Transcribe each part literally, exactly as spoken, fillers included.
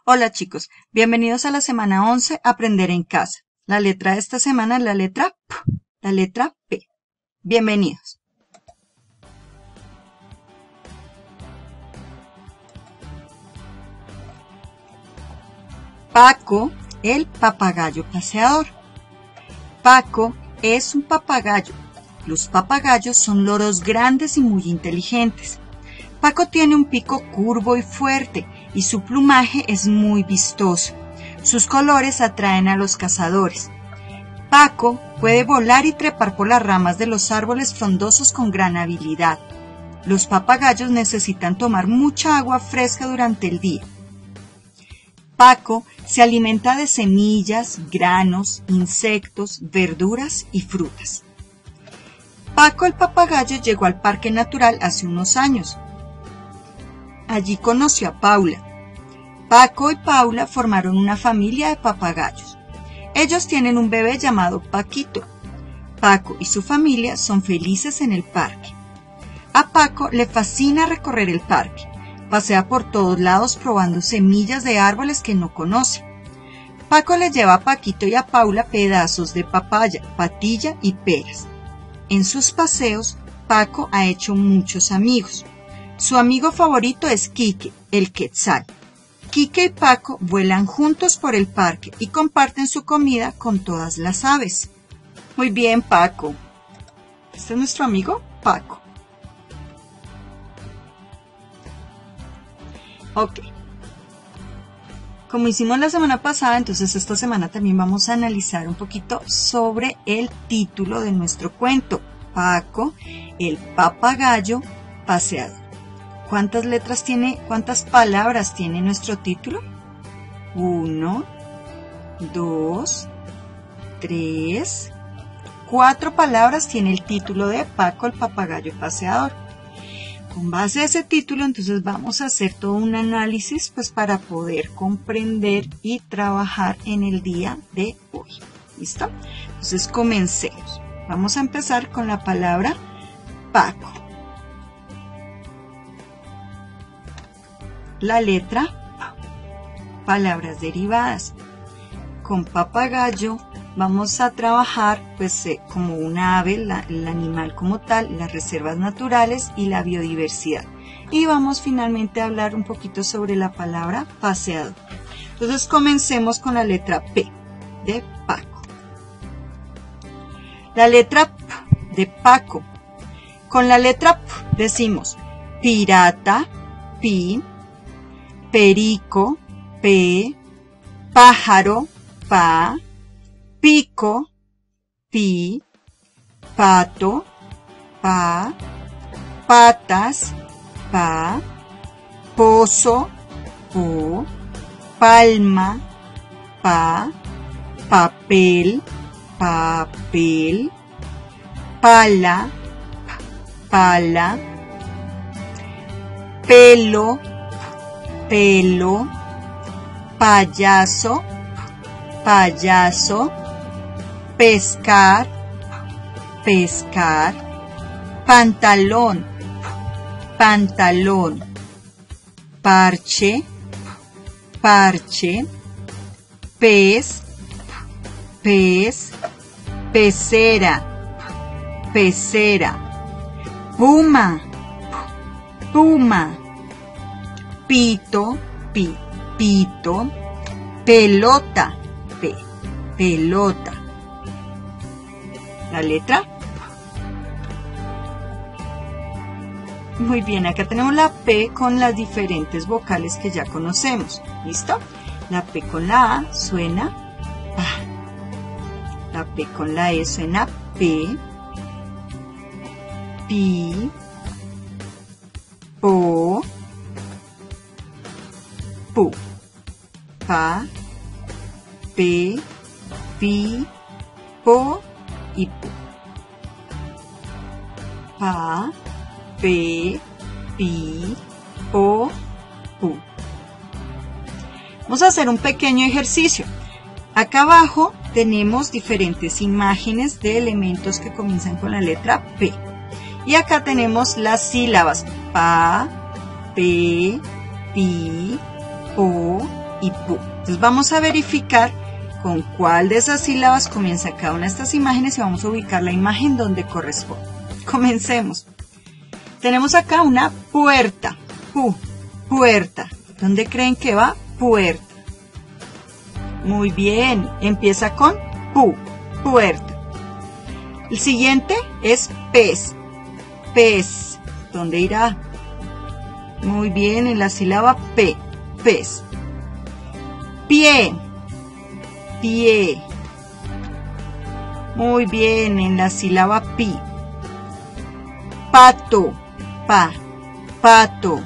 Hola chicos, bienvenidos a la semana once, Aprender en Casa. La letra de esta semana es la letra P, la letra P. Bienvenidos. Paco, el papagayo paseador. Paco es un papagayo. Los papagayos son loros grandes y muy inteligentes. Paco tiene un pico curvo y fuerte y su plumaje es muy vistoso. Sus colores atraen a los cazadores. Paco puede volar y trepar por las ramas de los árboles frondosos con gran habilidad. Los papagayos necesitan tomar mucha agua fresca durante el día. Paco se alimenta de semillas, granos, insectos, verduras y frutas. Paco el papagayo llegó al Parque Natural hace unos años. Allí conoció a Paula. Paco y Paula formaron una familia de papagayos. Ellos tienen un bebé llamado Paquito. Paco y su familia son felices en el parque. A Paco le fascina recorrer el parque. Pasea por todos lados probando semillas de árboles que no conoce. Paco le lleva a Paquito y a Paula pedazos de papaya, patilla y peras. En sus paseos, Paco ha hecho muchos amigos. Su amigo favorito es Quique, el quetzal. Quique y Paco vuelan juntos por el parque y comparten su comida con todas las aves. Muy bien, Paco. Este es nuestro amigo Paco. Ok. Como hicimos la semana pasada, entonces esta semana también vamos a analizar un poquito sobre el título de nuestro cuento. Paco, el papagayo paseador. ¿Cuántas letras tiene, cuántas palabras tiene nuestro título? Uno, dos, tres, cuatro palabras tiene el título de Paco, el papagayo paseador. Con base a ese título, entonces vamos a hacer todo un análisis pues para poder comprender y trabajar en el día de hoy. ¿Listo? Entonces comencemos. Vamos a empezar con la palabra Paco. La letra P. Palabras derivadas. Con papagayo vamos a trabajar pues eh, como un ave, la, el animal como tal, las reservas naturales y la biodiversidad. Y vamos finalmente a hablar un poquito sobre la palabra paseador. Entonces comencemos con la letra P de Paco. La letra P de Paco. Con la letra P decimos pirata, pi, perico, pe, pájaro, pa, pico, pi, pato, pa, patas, pa, pozo, po, palma, pa, papel, papel, pala, pala, pelo, pelo, payaso, payaso, pescar, pescar, pantalón, pantalón, parche, parche, pez, pez, pecera, pecera, puma, puma, pito, pi, pito, pelota, pe, pelota. La letra. Muy bien, acá tenemos la P con las diferentes vocales que ya conocemos. ¿Listo? La P con la A suena pa. La P con la E suena P, pi, po, pu, pa, pe, pi, po y pu. Pa, pe, pi, po, pu. Vamos a hacer un pequeño ejercicio. Acá abajo tenemos diferentes imágenes de elementos que comienzan con la letra P. Y acá tenemos las sílabas pa, pe, pi, po y pu. Entonces vamos a verificar con cuál de esas sílabas comienza cada una de estas imágenes y vamos a ubicar la imagen donde corresponde. Comencemos. Tenemos acá una puerta, pu, puerta. ¿Dónde creen que va? Puerta. Muy bien, empieza con pu, puerta. El siguiente es pez, pez. ¿Dónde irá? Muy bien, en la sílaba P, pez. Pie, pie. Muy bien, en la sílaba pi. Pato, pa, pato.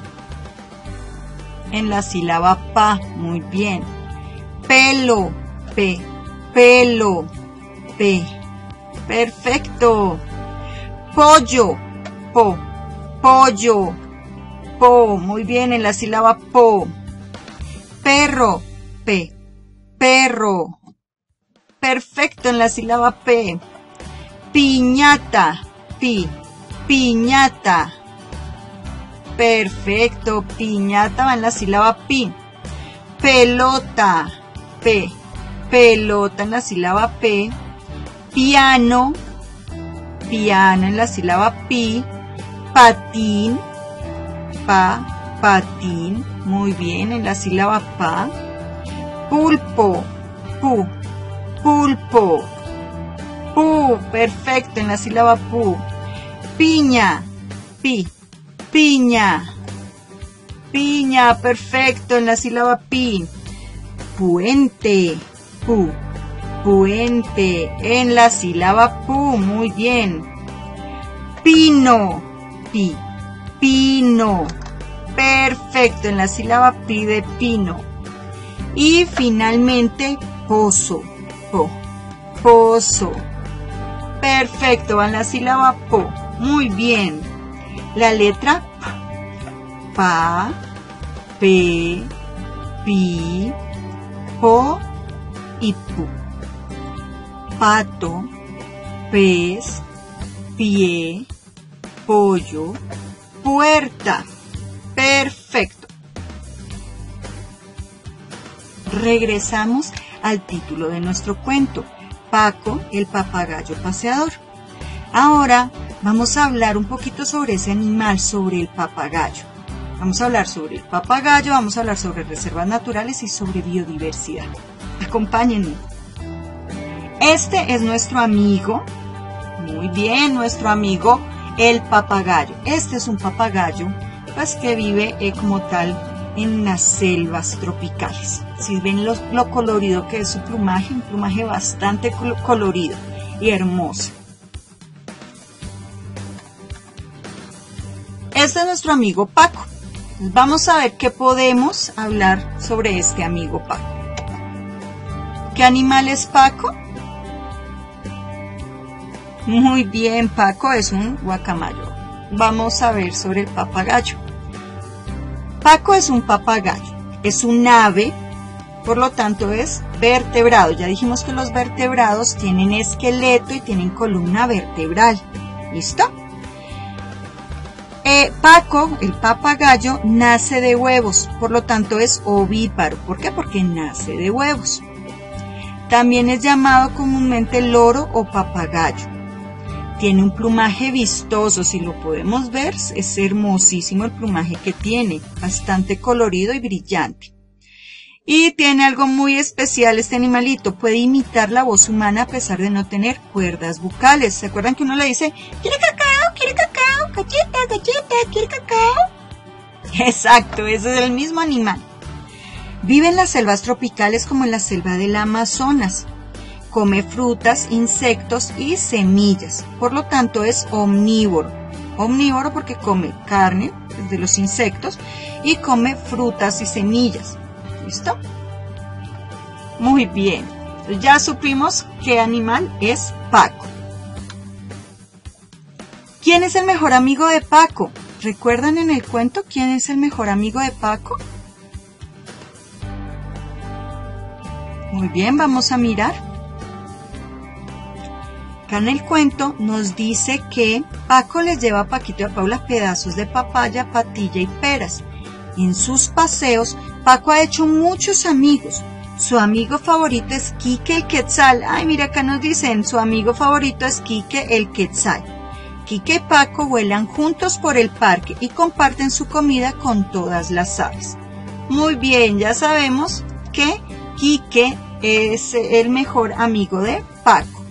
En la sílaba pa, muy bien. Pelo, pe, pelo, pe. Perfecto. Pollo, po, pollo, po. Muy bien, en la sílaba po. Perro, pe, perro. Perfecto, en la sílaba p. Piñata, pi, piñata. Perfecto, piñata va en la sílaba pi. Pelota, pe, pelota en la sílaba p. Piano, piano en la sílaba pi. Patín, pa, patín. Muy bien, en la sílaba pa. Pulpo, pu, pulpo. Pu, perfecto, en la sílaba pu. Piña, pi, piña. Piña, perfecto, en la sílaba pi. Puente, pu, puente, en la sílaba pu, muy bien. Pino, pi, pino. Perfecto, en la sílaba pi de pino. Y finalmente, pozo, po, pozo. Perfecto, va en la sílaba po. Muy bien. La letra P, pa, pe, pi, po y pu. Pato, pez, pie, pollo, puerta. Perfecto. Regresamos al título de nuestro cuento, Paco, el papagayo paseador. Ahora vamos a hablar un poquito sobre ese animal, sobre el papagayo. Vamos a hablar sobre el papagayo, vamos a hablar sobre reservas naturales y sobre biodiversidad. Acompáñenme. Este es nuestro amigo, muy bien, nuestro amigo el papagayo. Este es un papagayo pues, que vive eh, como tal en las selvas tropicales. Si ven lo, lo colorido que es su plumaje, un plumaje bastante colorido y hermoso. Este es nuestro amigo Paco. Vamos a ver qué podemos hablar sobre este amigo Paco. ¿Qué animal es Paco? Muy bien, Paco es un guacamayo. Vamos a ver sobre el papagayo. Paco es un papagayo. Es un ave, por lo tanto es vertebrado. Ya dijimos que los vertebrados tienen esqueleto y tienen columna vertebral. ¿Listo? Eh, Paco, el papagayo, nace de huevos, por lo tanto es ovíparo. ¿Por qué? Porque nace de huevos. También es llamado comúnmente loro o papagayo. Tiene un plumaje vistoso, si lo podemos ver, es hermosísimo el plumaje que tiene, bastante colorido y brillante. Y tiene algo muy especial este animalito, puede imitar la voz humana a pesar de no tener cuerdas bucales. ¿Se acuerdan que uno le dice, quiere cacao, quiere cacao, galletas, galletas, quiere cacao? Exacto, ese es el mismo animal. Vive en las selvas tropicales como en la selva del Amazonas. Come frutas, insectos y semillas, por lo tanto es omnívoro. Omnívoro porque come carne de los insectos y come frutas y semillas. ¿Listo? Muy bien. Ya supimos qué animal es Paco. ¿Quién es el mejor amigo de Paco? ¿Recuerdan en el cuento quién es el mejor amigo de Paco? Muy bien, vamos a mirar. Acá en el cuento nos dice que Paco les lleva a Paquito y a Paula pedazos de papaya, patilla y peras. En sus paseos Paco ha hecho muchos amigos. Su amigo favorito es Quique el Quetzal. Ay, mira, acá nos dicen, su amigo favorito es Quique el Quetzal. Quique y Paco vuelan juntos por el parque y comparten su comida con todas las aves. Muy bien, ya sabemos que Quique es el mejor amigo de Paco.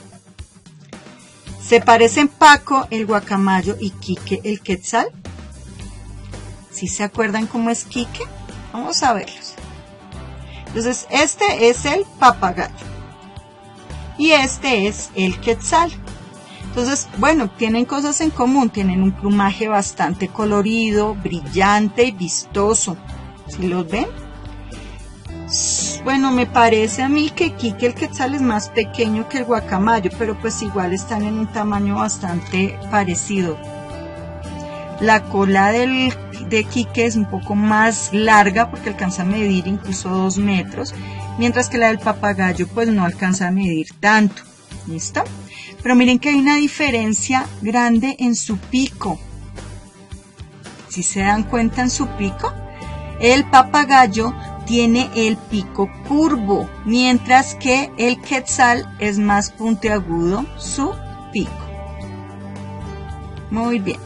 ¿Se parecen Paco el guacamayo y Quique el Quetzal? ¿Sí se acuerdan cómo es Quique? Vamos a verlos. Entonces, este es el papagayo y este es el quetzal. Entonces, bueno, tienen cosas en común, tienen un plumaje bastante colorido, brillante y vistoso. ¿Sí los ven? Bueno, me parece a mí que Quique el Quetzal es más pequeño que el guacamayo, pero pues igual están en un tamaño bastante parecido. La cola del, de Quique es un poco más larga porque alcanza a medir incluso dos metros, mientras que la del papagayo pues no alcanza a medir tanto. ¿Listo? Pero miren que hay una diferencia grande en su pico. ¿Sí se dan cuenta en su pico? El papagayo tiene el pico curvo, mientras que el quetzal es más puntiagudo su pico. Muy bien.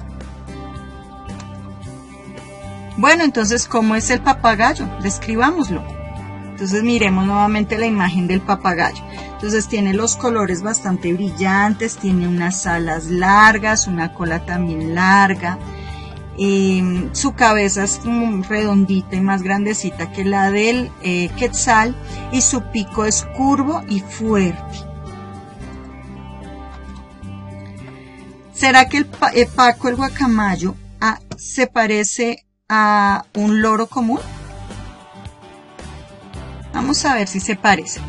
Bueno, entonces, ¿cómo es el papagayo? Describámoslo. Entonces, miremos nuevamente la imagen del papagayo. Entonces, tiene los colores bastante brillantes, tiene unas alas largas, una cola también larga. Eh, su cabeza es como redondita y más grandecita que la del eh, quetzal y su pico es curvo y fuerte. ¿Será que el pa eh, Paco el guacamayo ah, se parece a un loro común? Vamos a ver si se parece.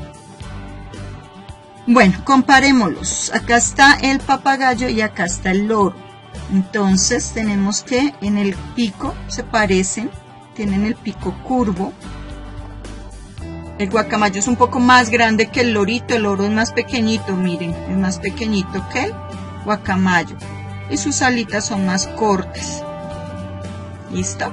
Bueno, comparémoslos. Acá está el papagayo y acá está el loro. Entonces tenemos que en el pico se parecen, tienen el pico curvo. El guacamayo es un poco más grande que el lorito, el loro es más pequeñito, miren, es más pequeñito que el guacamayo. Y sus alitas son más cortas. ¿Listo?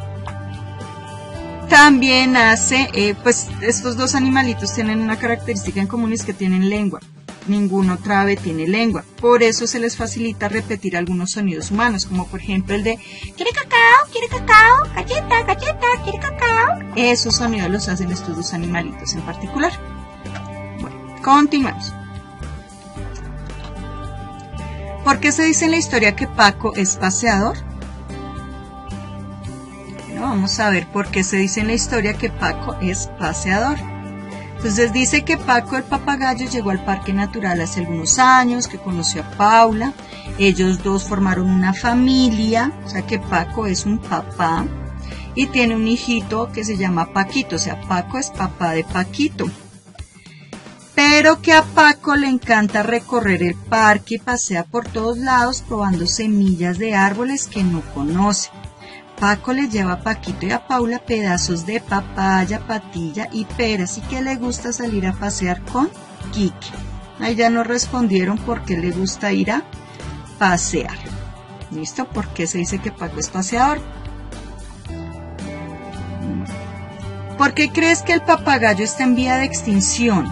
También hace, eh, pues estos dos animalitos tienen una característica en común, es que tienen lengua. Ningún otra ave tiene lengua. Por eso se les facilita repetir algunos sonidos humanos, como por ejemplo el de ¿quiere cacao? ¿Quiere cacao? Galleta, galleta, ¿quiere cacao? Esos sonidos los hacen estos dos animalitos en particular. Bueno, continuamos. ¿Por qué se dice en la historia que Paco es paseador? Bueno, vamos a ver por qué se dice en la historia que Paco es paseador. Entonces dice que Paco el papagayo llegó al Parque Natural hace algunos años, que conoció a Paula, ellos dos formaron una familia, o sea que Paco es un papá y tiene un hijito que se llama Paquito, o sea Paco es papá de Paquito. Pero que a Paco le encanta recorrer el parque y pasea por todos lados probando semillas de árboles que no conoce. Paco le lleva a Paquito y a Paula pedazos de papaya, patilla y peras y que le gusta salir a pasear con Quique. Ahí ya nos respondieron por qué le gusta ir a pasear. ¿Listo? ¿Por qué se dice que Paco es paseador? ¿Por qué crees que el papagayo está en vía de extinción?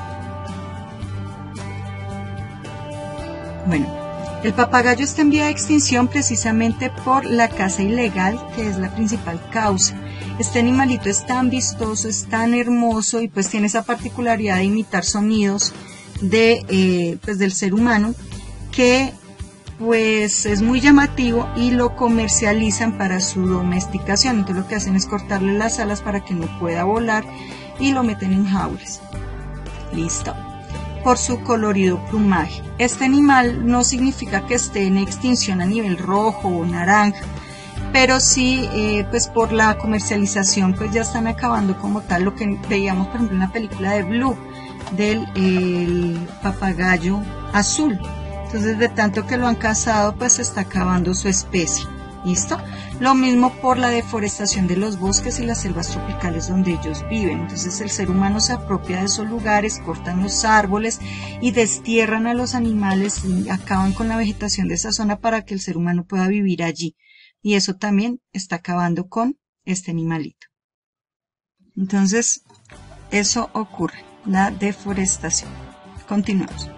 Bueno, el papagayo está en vía de extinción precisamente por la caza ilegal, que es la principal causa. Este animalito es tan vistoso, es tan hermoso y pues tiene esa particularidad de imitar sonidos de, eh, pues, del ser humano, que pues es muy llamativo y lo comercializan para su domesticación. Entonces lo que hacen es cortarle las alas para que no pueda volar y lo meten en jaulas. Listo. Por su colorido plumaje. Este animal no significa que esté en extinción a nivel rojo o naranja, pero sí, eh, pues por la comercialización, pues ya están acabando como tal lo que veíamos, por ejemplo, en la película de Blue, del el papagayo azul. Entonces, de tanto que lo han cazado, pues se está acabando su especie. ¿Listo? Lo mismo por la deforestación de los bosques y las selvas tropicales donde ellos viven. Entonces el ser humano se apropia de esos lugares, cortan los árboles y destierran a los animales y acaban con la vegetación de esa zona para que el ser humano pueda vivir allí. Y eso también está acabando con este animalito. Entonces, eso ocurre, la deforestación. Continuamos.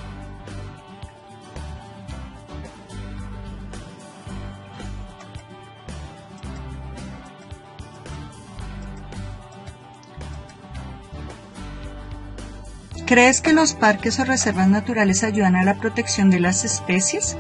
¿Crees que los parques o reservas naturales ayudan a la protección de las especies?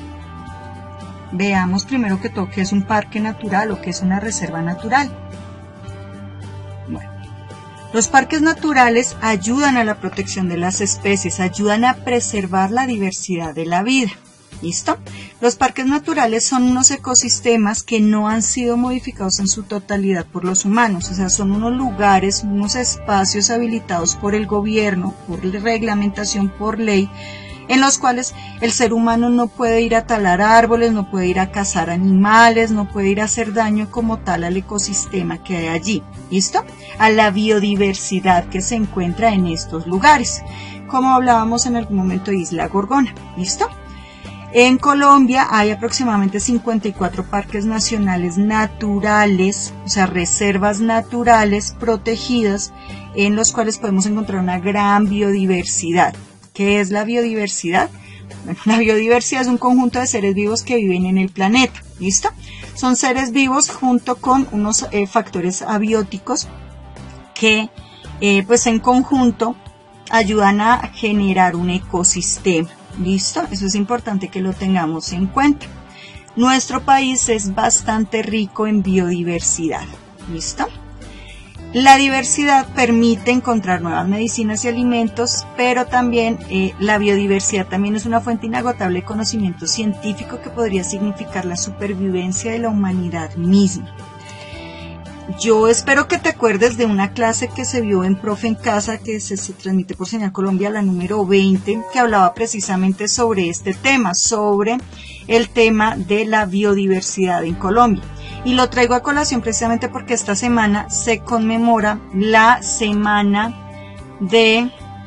Veamos primero que todo qué es un parque natural o qué es una reserva natural. Bueno, los parques naturales ayudan a la protección de las especies, ayudan a preservar la diversidad de la vida. ¿Listo? Los parques naturales son unos ecosistemas que no han sido modificados en su totalidad por los humanos, o sea, son unos lugares, unos espacios habilitados por el gobierno, por reglamentación, por ley, en los cuales el ser humano no puede ir a talar árboles, no puede ir a cazar animales, no puede ir a hacer daño como tal al ecosistema que hay allí. ¿Listo? A la biodiversidad que se encuentra en estos lugares, como hablábamos en algún momento de Isla Gorgona. ¿Listo? En Colombia hay aproximadamente cincuenta y cuatro parques nacionales naturales, o sea, reservas naturales protegidas, en los cuales podemos encontrar una gran biodiversidad. ¿Qué es la biodiversidad? Bueno, la biodiversidad es un conjunto de seres vivos que viven en el planeta. ¿Listo? Son seres vivos junto con unos eh, factores abióticos que, eh, pues en conjunto, ayudan a generar un ecosistema. ¿Listo? Eso es importante que lo tengamos en cuenta. Nuestro país es bastante rico en biodiversidad. ¿Listo? La diversidad permite encontrar nuevas medicinas y alimentos, pero también eh, la biodiversidad también es una fuente inagotable de conocimiento científico que podría significar la supervivencia de la humanidad misma. Yo espero que te acuerdes de una clase que se vio en Profe en Casa, que se, se transmite por Señal Colombia, la número veinte, que hablaba precisamente sobre este tema, sobre el tema de la biodiversidad en Colombia. Y lo traigo a colación precisamente porque esta semana se conmemora la semana de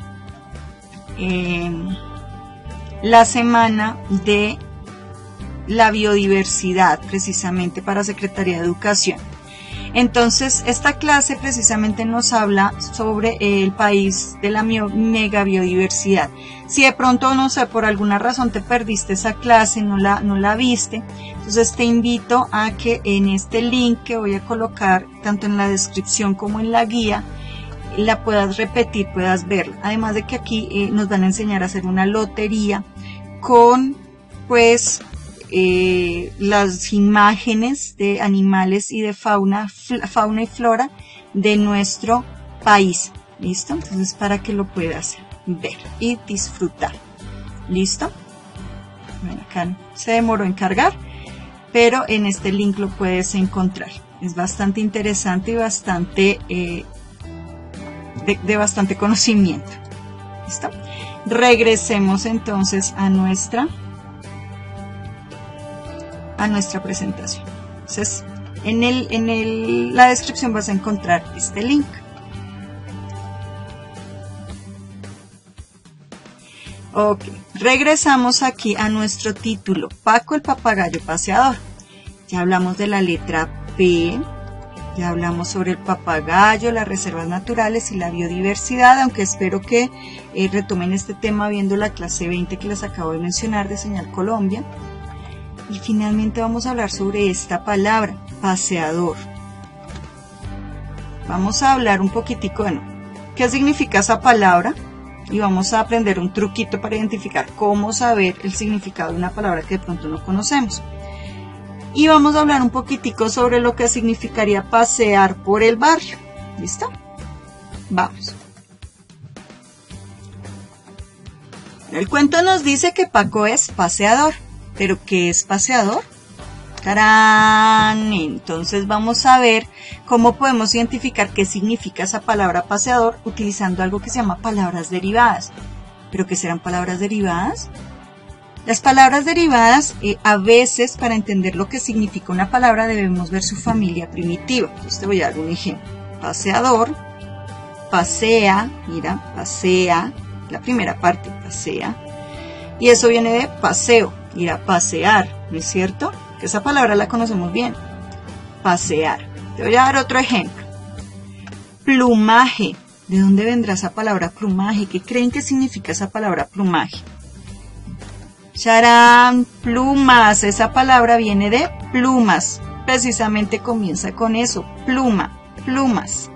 eh, la semana de la biodiversidad, precisamente para Secretaría de Educación. Entonces, esta clase precisamente nos habla sobre el país de la mega biodiversidad. Si de pronto, no sé, por alguna razón te perdiste esa clase, no la, no la viste, entonces te invito a que en este link que voy a colocar, tanto en la descripción como en la guía, la puedas repetir, puedas verla. Además de que aquí eh, nos van a enseñar a hacer una lotería con, pues, Eh, las imágenes de animales y de fauna, fauna y flora de nuestro país. ¿Listo? Entonces, para que lo puedas ver y disfrutar. ¿Listo? Bueno, acá se demoró en cargar, pero en este link lo puedes encontrar. Es bastante interesante y bastante eh, de, de bastante conocimiento. ¿Listo? Regresemos entonces a nuestra a nuestra presentación. Entonces, en, el, en el, la descripción vas a encontrar este link. Ok, regresamos aquí a nuestro título, Paco el papagayo paseador. Ya hablamos de la letra P, ya hablamos sobre el papagayo, las reservas naturales y la biodiversidad, aunque espero que eh, retomen este tema viendo la clase veinte que les acabo de mencionar de Señal Colombia. Y finalmente vamos a hablar sobre esta palabra, paseador. Vamos a hablar un poquitico de, bueno, qué significa esa palabra y vamos a aprender un truquito para identificar cómo saber el significado de una palabra que de pronto no conocemos. Y vamos a hablar un poquitico sobre lo que significaría pasear por el barrio. ¿Listo? Vamos. El cuento nos dice que Paco es paseador. ¿Pero qué es paseador? ¡Tarán! Entonces vamos a ver cómo podemos identificar qué significa esa palabra paseador utilizando algo que se llama palabras derivadas. ¿Pero qué serán palabras derivadas? Las palabras derivadas, eh, a veces para entender lo que significa una palabra debemos ver su familia primitiva. Entonces te voy a dar un ejemplo. Paseador, pasea, mira, pasea, la primera parte, pasea. Y eso viene de paseo. Ir a pasear, ¿no es cierto? Que esa palabra la conocemos bien. Pasear. Te voy a dar otro ejemplo. Plumaje. ¿De dónde vendrá esa palabra plumaje? ¿Qué creen que significa esa palabra plumaje? ¡Charán! Plumas. Esa palabra viene de plumas. Precisamente comienza con eso. Pluma. Plumas.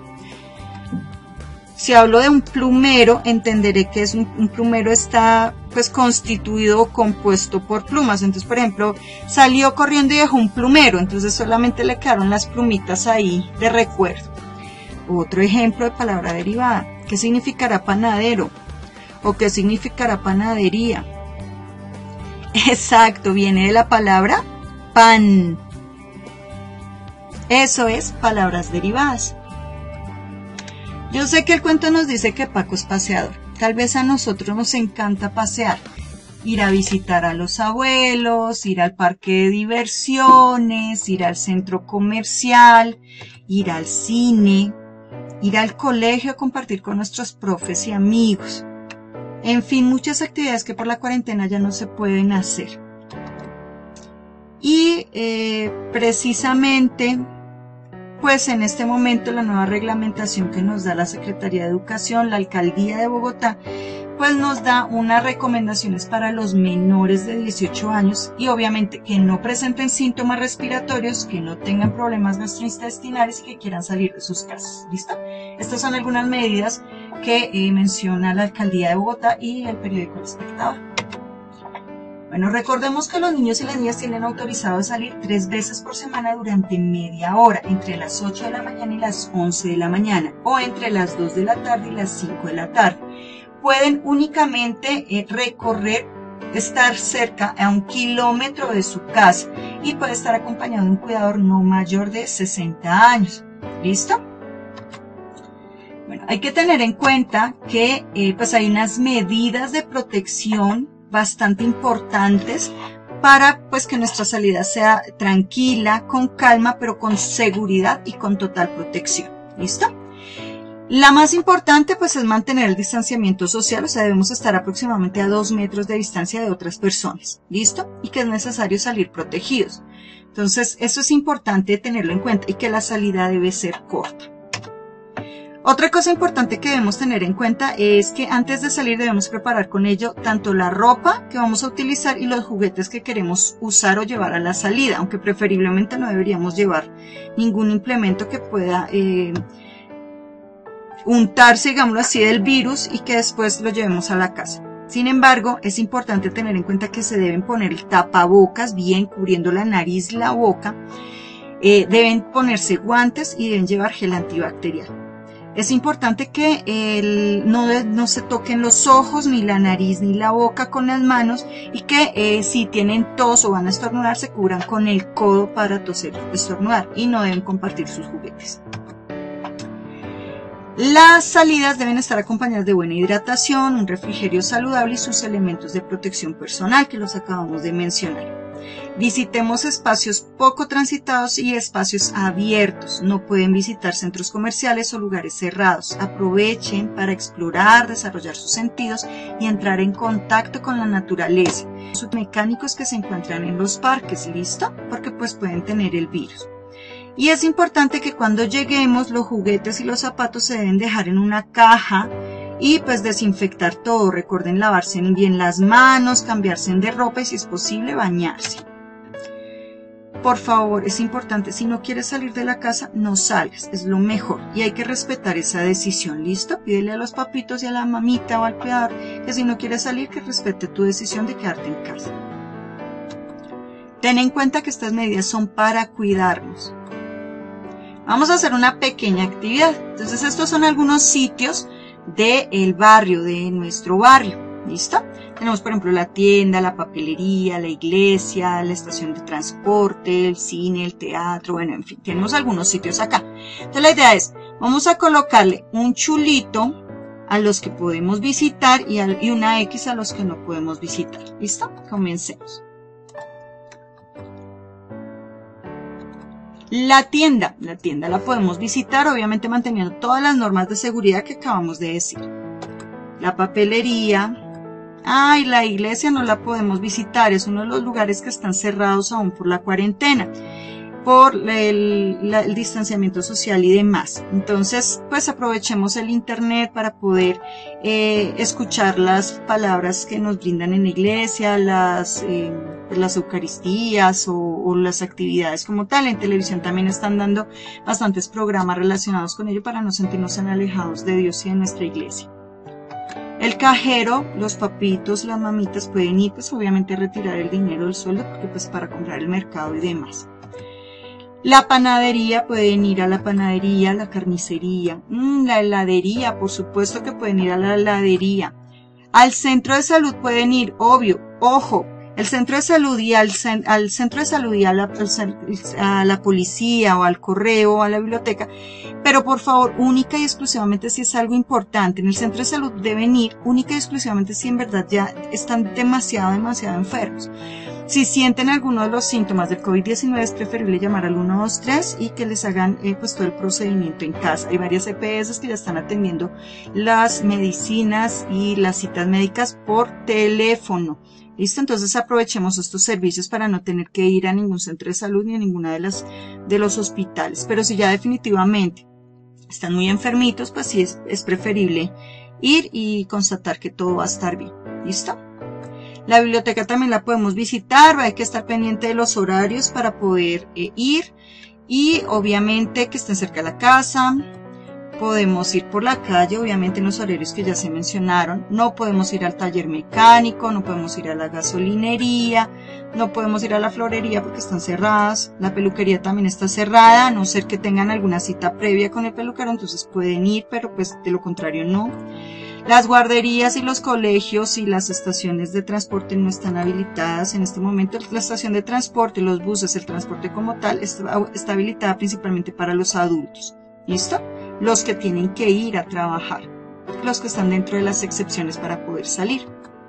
Si hablo de un plumero, entenderé que es un, un plumero está pues constituido o compuesto por plumas. Entonces, por ejemplo, salió corriendo y dejó un plumero, entonces solamente le quedaron las plumitas ahí de recuerdo. Otro ejemplo de palabra derivada. ¿Qué significará panadero? ¿O qué significará panadería? Exacto, viene de la palabra pan. Eso es palabras derivadas. Yo sé que el cuento nos dice que Paco es paseador. Tal vez a nosotros nos encanta pasear. Ir a visitar a los abuelos, ir al parque de diversiones, ir al centro comercial, ir al cine, ir al colegio a compartir con nuestros profes y amigos. En fin, muchas actividades que por la cuarentena ya no se pueden hacer. Y eh, precisamente... pues en este momento la nueva reglamentación que nos da la Secretaría de Educación, la Alcaldía de Bogotá, pues nos da unas recomendaciones para los menores de dieciocho años y obviamente que no presenten síntomas respiratorios, que no tengan problemas gastrointestinales y que quieran salir de sus casas. ¿Listo? Estas son algunas medidas que eh, menciona la Alcaldía de Bogotá y el periódico El Espectador. Bueno, recordemos que los niños y las niñas tienen autorizado salir tres veces por semana durante media hora, entre las ocho de la mañana y las once de la mañana, o entre las dos de la tarde y las cinco de la tarde. Pueden únicamente eh, recorrer, estar cerca a un kilómetro de su casa y puede estar acompañado de un cuidador no mayor de sesenta años. ¿Listo? Bueno, hay que tener en cuenta que eh, pues hay unas medidas de protección bastante importantes para pues que nuestra salida sea tranquila, con calma, pero con seguridad y con total protección. ¿Listo? La más importante pues es mantener el distanciamiento social, o sea, debemos estar aproximadamente a dos metros de distancia de otras personas. ¿Listo? Y que es necesario salir protegidos. Entonces, eso es importante tenerlo en cuenta y que la salida debe ser corta. Otra cosa importante que debemos tener en cuenta es que antes de salir debemos preparar con ello tanto la ropa que vamos a utilizar y los juguetes que queremos usar o llevar a la salida, aunque preferiblemente no deberíamos llevar ningún implemento que pueda eh, untarse, digámoslo así, del virus y que después lo llevemos a la casa. Sin embargo, es importante tener en cuenta que se deben poner el tapabocas bien cubriendo la nariz y la boca, eh, deben ponerse guantes y deben llevar gel antibacterial. Es importante que el, no, no se toquen los ojos, ni la nariz, ni la boca con las manos y que eh, si tienen tos o van a estornudar se cubran con el codo para toser o estornudar y no deben compartir sus juguetes. Las salidas deben estar acompañadas de buena hidratación, un refrigerio saludable y sus elementos de protección personal que los acabamos de mencionar. Visitemos espacios poco transitados y espacios abiertos. No pueden visitar centros comerciales o lugares cerrados. Aprovechen para explorar, desarrollar sus sentidos y entrar en contacto con la naturaleza. Los mecánicos que se encuentran en los parques, ¿listo? Porque pues pueden tener el virus. Y es importante que cuando lleguemos los juguetes y los zapatos se deben dejar en una caja y pues desinfectar todo. Recuerden lavarse bien las manos, cambiarse de ropa y si es posible bañarse. Por favor, es importante, si no quieres salir de la casa, no salgas, es lo mejor y hay que respetar esa decisión, ¿listo? Pídele a los papitos y a la mamita o al cuidador que si no quieres salir, que respete tu decisión de quedarte en casa. Ten en cuenta que estas medidas son para cuidarnos. Vamos a hacer una pequeña actividad. Entonces, estos son algunos sitios del barrio, de nuestro barrio. ¿Listo? Tenemos, por ejemplo, la tienda, la papelería, la iglesia, la estación de transporte, el cine, el teatro, bueno, en fin, tenemos algunos sitios acá. Entonces, la idea es, vamos a colocarle un chulito a los que podemos visitar y, al, y una X a los que no podemos visitar. ¿Listo? Comencemos. La tienda, la tienda la podemos visitar, obviamente manteniendo todas las normas de seguridad que acabamos de decir. La papelería, ay, la iglesia no la podemos visitar, es uno de los lugares que están cerrados aún por la cuarentena. por el, la, el distanciamiento social y demás. Entonces, pues aprovechemos el internet para poder eh, escuchar las palabras que nos brindan en la iglesia, las, eh, las eucaristías o, o las actividades como tal. En televisión también están dando bastantes programas relacionados con ello para no sentirnos tan alejados de Dios y de nuestra iglesia. El cajero, los papitos, las mamitas pueden ir, pues obviamente a retirar el dinero del sueldo, porque pues para comprar el mercado y demás. La panadería, pueden ir a la panadería, la carnicería, mm, la heladería, por supuesto que pueden ir a la heladería. Al centro de salud pueden ir, obvio, ojo, el centro de salud y al, al centro de salud y a la, a la policía o al correo o a la biblioteca, pero por favor, única y exclusivamente si es algo importante. En el centro de salud deben ir única y exclusivamente si en verdad ya están demasiado, demasiado enfermos. Si sienten alguno de los síntomas del COVID diecinueve, es preferible llamar al uno dos tres y que les hagan eh, pues todo el procedimiento en casa. Hay varias E P S que ya están atendiendo las medicinas y las citas médicas por teléfono. ¿Listo? Entonces aprovechemos estos servicios para no tener que ir a ningún centro de salud ni a ninguna de las de los hospitales. Pero si ya definitivamente están muy enfermitos, pues sí es, es preferible ir y constatar que todo va a estar bien. ¿Listo? La biblioteca también la podemos visitar, hay que estar pendiente de los horarios para poder eh, ir y obviamente que estén cerca de la casa. Podemos ir por la calle, obviamente en los horarios que ya se mencionaron. No podemos ir al taller mecánico, no podemos ir a la gasolinería, no podemos ir a la florería porque están cerradas. La peluquería también está cerrada, a no ser que tengan alguna cita previa con el peluquero, entonces pueden ir, pero pues de lo contrario no. Las guarderías y los colegios y las estaciones de transporte no están habilitadas en este momento. La estación de transporte, los buses, el transporte como tal, está, está habilitada principalmente para los adultos. ¿Listo? Los que tienen que ir a trabajar, los que están dentro de las excepciones para poder salir.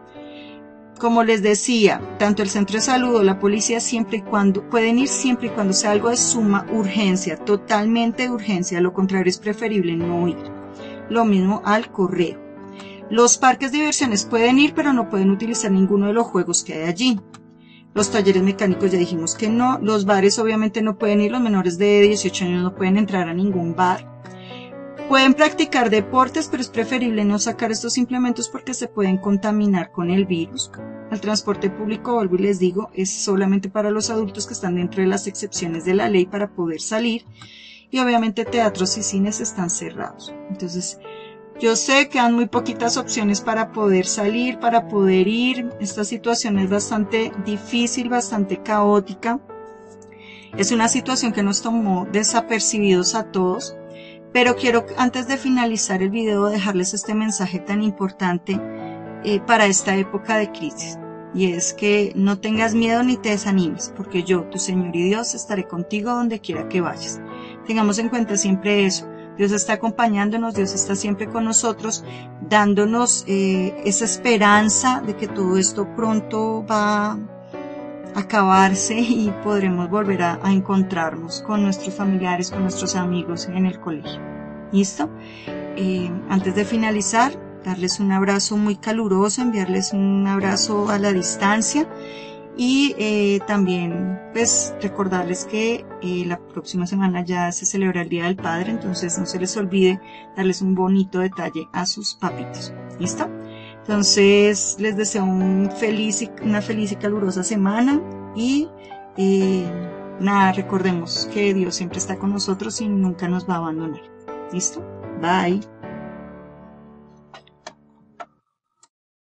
Como les decía, tanto el centro de salud o la policía siempre y cuando, pueden ir siempre y cuando sea algo de suma urgencia, totalmente de urgencia, lo contrario es preferible no ir. Lo mismo al correo. Los parques de diversiones pueden ir, pero no pueden utilizar ninguno de los juegos que hay allí. Los talleres mecánicos ya dijimos que no. Los bares obviamente no pueden ir, los menores de dieciocho años no pueden entrar a ningún bar. Pueden practicar deportes, pero es preferible no sacar estos implementos porque se pueden contaminar con el virus. El transporte público, vuelvo y les digo, es solamente para los adultos que están dentro de las excepciones de la ley para poder salir. Y obviamente teatros y cines están cerrados. Entonces, yo sé que hay muy poquitas opciones para poder salir, para poder ir. Esta situación es bastante difícil, bastante caótica. Es una situación que nos tomó desapercibidos a todos. Pero quiero, antes de finalizar el video, dejarles este mensaje tan importante eh, para esta época de crisis. Y es que no tengas miedo ni te desanimes, porque yo, tu Señor y Dios, estaré contigo donde quiera que vayas. Tengamos en cuenta siempre eso. Dios está acompañándonos, Dios está siempre con nosotros, dándonos eh, esa esperanza de que todo esto pronto va a acabarse y podremos volver a, a encontrarnos con nuestros familiares, con nuestros amigos en el colegio. ¿Listo? Eh, antes de finalizar, darles un abrazo muy caluroso, enviarles un abrazo a la distancia y eh, también pues recordarles que eh, la próxima semana ya se celebra el Día del Padre, entonces no se les olvide darles un bonito detalle a sus papitos. ¿Listo? Entonces les deseo un feliz y, una feliz y calurosa semana y eh, nada, recordemos que Dios siempre está con nosotros y nunca nos va a abandonar. ¿Listo? Bye.